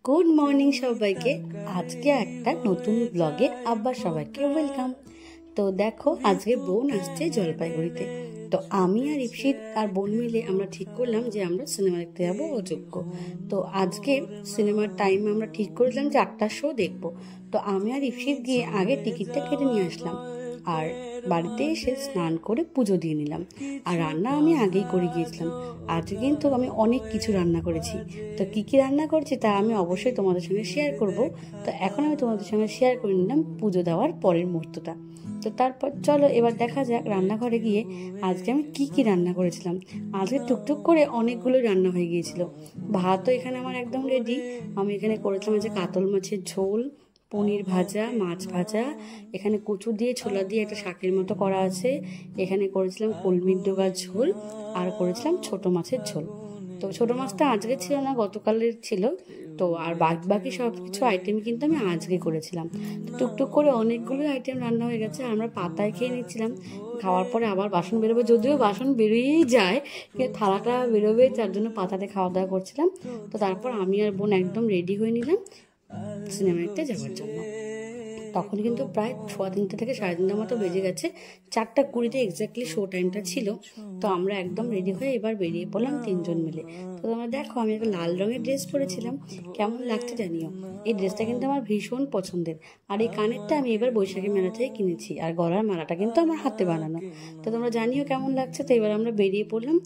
Good morning সবাইকে। আজকে একটা নতুন ব্লগে আবার সবাইকে ওয়েলকাম। তো দেখো, আজকে বোন আসছে জলপাইগুড়িতে। তো আমি আর ইপসিত আর বোন মিলে আমরা ঠিক করলাম যে আমরা সিনেমা দেখতে যাবো অযোগ্য। তো আজকে সিনেমার টাইম আমরা ঠিক করেছিলাম যে 8টার শো দেখবো। তো আমি আর ইপসিত গিয়ে আগে টিকিটটা কেটে নিয়ে আসলাম, আর বাড়িতে এসে স্নান করে পুজো দিয়ে নিলাম। আর রান্না আমি আগেই করে গিয়েছিলাম। আজকে কিন্তু আমি অনেক কিছু রান্না করেছি। তো কি কি রান্না করছি তা আমি অবশ্যই তোমাদের সঙ্গে শেয়ার করব। তো এখন আমি তোমাদের সঙ্গে শেয়ার করে নিলাম পুজো দেওয়ার পরের মুহূর্তটা। তো তারপর চলো এবার দেখা যাক রান্নাঘরে গিয়ে আজকে আমি কি কি রান্না করেছিলাম। আজকে টুকটুক করে অনেকগুলো রান্না হয়ে গিয়েছিল। ভাতও এখানে আমার একদম রেডি। আমি এখানে করেছিলাম যে কাতল মাছের ঝোল, পনির ভাজা, মাছ ভাজা, এখানে কচু দিয়ে ছোলা দিয়ে একটা শাকের মতো করা আছে, এখানে করেছিলাম কলমির ডোগার ঝোল, আর করেছিলাম ছোট মাছের ঝোল। তো ছোট মাছটা আজকে ছিল না, গতকালের ছিল। তো আর বাকি সব কিছু আইটেম কিন্তু আমি আজকে করেছিলাম। টুকটুক করে অনেকগুলো আইটেম রান্না হয়ে গেছে। আমরা পাতায় খেয়ে নিচ্ছিলাম। খাওয়ার পরে আবার বাসন বেরোবে, যদিও বাসন বেরিয়েই যায়, কিন্তু থালাটা বেরোবে, তার জন্য পাতাতে খাওয়া দাওয়া করছিলাম। তো তারপর আমি আর বোন একদম রেডি হয়ে নিলাম সিনেমা দেখতে যাওয়ার জন্য। তখন কিন্তু প্রায় 3:15 থেকে 3:30 মতো বেজে গেছে। 4:20 এক্স্যাক্টলি শো টাইমটা ছিল। তো আমরা একদম রেডি হয়ে এবার বেরিয়ে পড়লাম 3জন মিলে। তো তোমরা দেখো, আমি একটা লাল রঙের ড্রেস পরেছিলাম, কেমন লাগছে জানিও। এই ড্রেসটা কিন্তু আমার ভীষণ পছন্দের। আর এই কানেরটা আমি এবার বৈশাখী মেলা থেকে কিনেছি, আর গলার মালাটা কিন্তু আমার হাতে বানানো। তো তোমরা জানিও কেমন লাগছে। তো এবার আমরা বেরিয়ে পড়লাম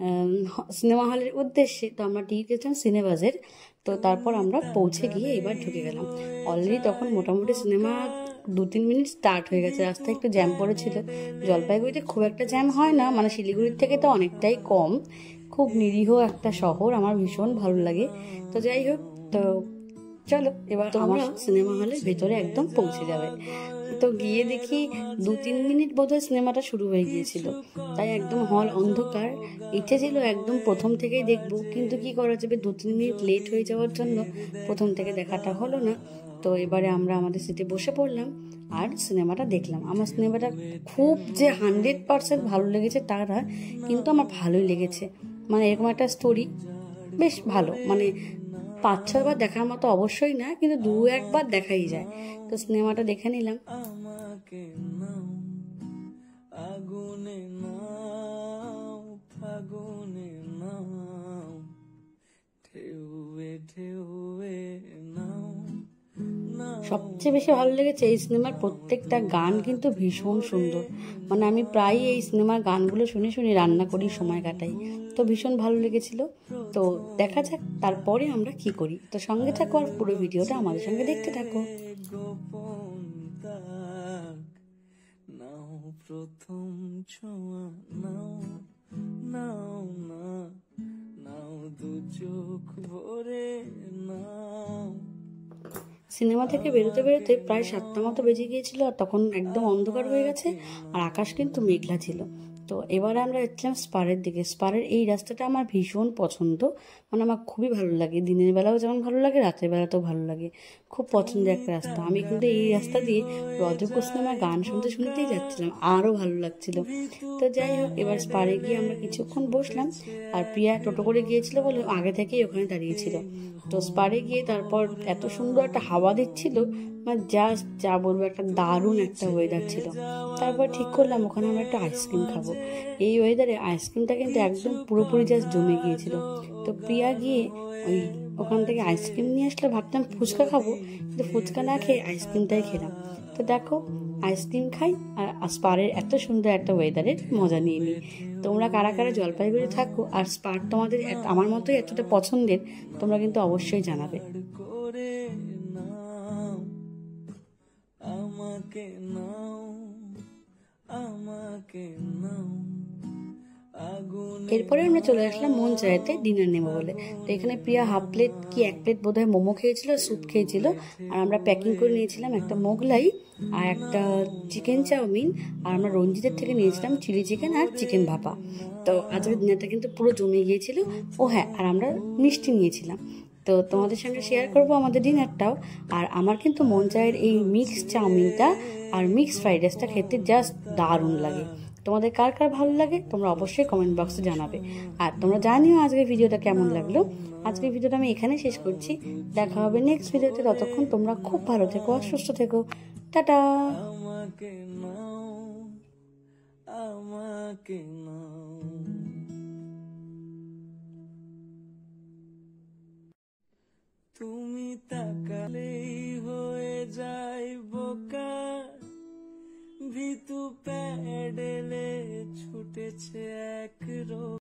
সিনেমা হলের উদ্দেশ্যে। তো আমরা টিকিট কেটেছিলাম সিনেবাজের। তো তারপর আমরা পৌঁছে গিয়ে এবার ঢুকে গেলাম। অলরেডি তখন মোটামুটি সিনেমা 2-3 মিনিট স্টার্ট হয়ে গেছে। রাস্তায় একটু জ্যাম পড়েছিল। জলপাইগুড়িতে খুব একটা জ্যাম হয় না, মানে শিলিগুড়ির থেকে তো অনেকটাই কম। খুব নিরীহ একটা শহর, আমার ভীষণ ভালো লাগে। তো যাই হোক, তো চলো এবার আমরা সিনেমা হলের ভেতরে একদম পৌঁছে যাবে। তো গিয়ে দেখি 2-3 মিনিট বোধহয় সিনেমাটা শুরু হয়ে গিয়েছিল, তাই একদম হল অন্ধকার। ইচ্ছে ছিল একদম প্রথম থেকেই দেখবো, কিন্তু কি করা যাবে, 2-3 মিনিট লেট হয়ে যাওয়ার জন্য প্রথম থেকে দেখাটা হলো না। তো এবারে আমরা আমাদের সিটে বসে পড়লাম আর সিনেমাটা দেখলাম। আমার সিনেমাটা খুব যে 100% ভালো লেগেছে তা না, কিন্তু আমার ভালোই লেগেছে। মানে এরকম একটা স্টোরি বেশ ভালো, মানে 5-6 বার দেখার মতো অবশ্যই না, কিন্তু 2-1 বার দেখাই যায়। তো সিনেমাটা দেখে নিলাম। সবচেয়ে বেশি ভালো লেগেছে এই সিনেমার প্রত্যেকটা গান কিন্তু ভীষণ সুন্দর। মানে আমি প্রায় এই সিনেমার গানগুলো শুনে শুনে রান্না করি, সময় কাটাই। তো ভীষণ ভালো লেগেছিল। তো দেখা যাক তারপরে আমরা কি করি। তো সঙ্গে থাকো আর পুরো ভিডিওটা আমাদের সঙ্গে দেখতে থাকো। প্রথম ছোঁয়া নাও নাও না নাও, দু চোখ ভরে নাও। সিনেমা থেকে বেরোতে বেরোতে প্রায় 7টা মতো বেজে গিয়েছিল, আর তখন একদম অন্ধকার হয়ে গেছে, আর আকাশ কিন্তু মেঘলা ছিল। তো এবারে আমরা যাচ্ছিলাম স্পারের দিকে। স্পারের এই রাস্তাটা আমার ভীষণ পছন্দ, মানে আমার খুবই ভালো লাগে। দিনের বেলাও যেমন ভালো লাগে, রাতের বেলাতেও ভালো লাগে। খুব পছন্দের একটা রাস্তা। আমি কিন্তু এই রাস্তা দিয়ে অযোগ্য সিনেমার গান শুনতে শুনতেই যাচ্ছিলাম, আরও ভালো লাগছিল। তো যাই হোক, এবার স্পারে গিয়ে আমরা কিছুক্ষণ বসলাম। আর প্রিয়া টোটো করে গিয়েছিল বলে আগে থেকেই ওখানে দাঁড়িয়েছিল। তো স্পারে গিয়ে তারপর এত সুন্দর একটা হাওয়া দিচ্ছিল, মানে জাস্ট যা বলবো, একটা দারুণ একটা ওয়েদার ছিল। তারপর ঠিক করলাম ওখানে আমরা একটা আইসক্রিম খাবো। এই ওয়েদারে আইসক্রিমটা কিন্তু একদম পুরোপুরি জাস্ট জমে গিয়েছিল। তো প্রিয়া গিয়ে ওখান থেকে আইসক্রিম নিয়ে আসলে, ভাবতাম ফুচকা খাবো, কিন্তু ফুচকা না খেয়ে আইসক্রিমটাই খেলাম। তো দেখো, আইসক্রিম খাই আর স্পারের এত সুন্দর একটা ওয়েদারের মজা নিয়ে নিই। তোমরা কারা কারা জলপাইগুড়ি থাকো আর স্পার তোমাদের আমার মতোই এতটা পছন্দের, তোমরা কিন্তু অবশ্যই জানাবে। আমাকে নাও আমাকে নাও। এরপরে আমরা চলে আসলাম মন চাইতে ডিনার নেবো বলে। তো এখানে প্রিয়া 1/2 প্লেট কি 1 প্লেট বোধহয় মোমো খেয়েছিল, স্যুপ খেয়েছিল। আর আমরা প্যাকিং করে নিয়েছিলাম একটা মোগলাই আর একটা চিকেন চাউমিন, আর আমরা রঞ্জিতের থেকে নিয়েছিলাম চিলি চিকেন আর চিকেন ভাপা। তো আজকের ডিনারটা কিন্তু পুরো জমে গিয়েছিল। ও হ্যাঁ, আর আমরা মিষ্টি নিয়েছিলাম। তো তোমাদের সঙ্গে শেয়ার করবো আমাদের ডিনারটাও। আর আমার কিন্তু মন চায়ের এই মিক্স চাউমিনটা আর মিক্স ফ্রাইড রাইসটা খেতে জাস্ট দারুণ লাগে। তোমাদের কার কার ভালো লাগে তোমরা অবশ্যই কমেন্ট বক্সে জানাবে। আর তোমরা জানিও আজকের ভিডিওটা কেমন লাগলো। আজকের ভিডিওটা আমি এখানে শেষ করছি, দেখা হবে নেক্সট ভিডিওতে। ততক্ষণ তোমরা খুব ভালো থেকো আর সুস্থ থেকো। টাটা। তুমি তাকালেই হয়ে যায় বোকা, ভিতু প্যাডেলে ছুটেছে এক